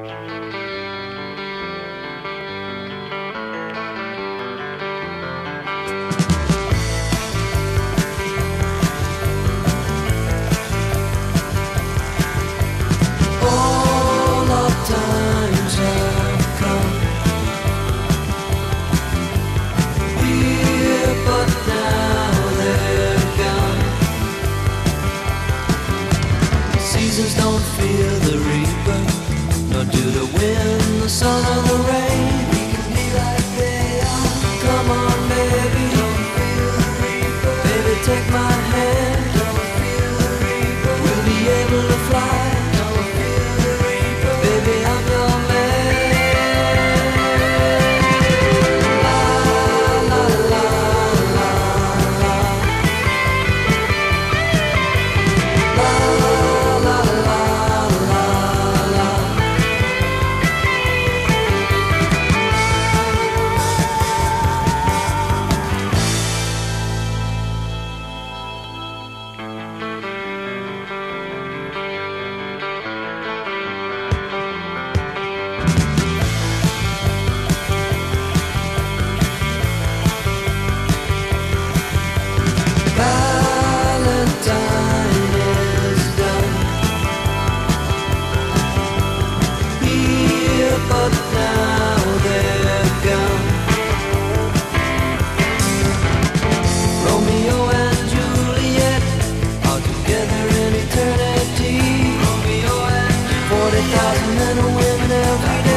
Don't fear the reaper, nor do the wind, the sun, or the rain. We can be like they are. Come on, baby, don't fear the reaper. Baby, take my hand. Don't fear the reaper. We'll be able to fly. Don't fear the reaper. Baby, I'm your man. La la la la la. La la la. Romeo and Juliet are together in eternity. 40,000 men and women every day.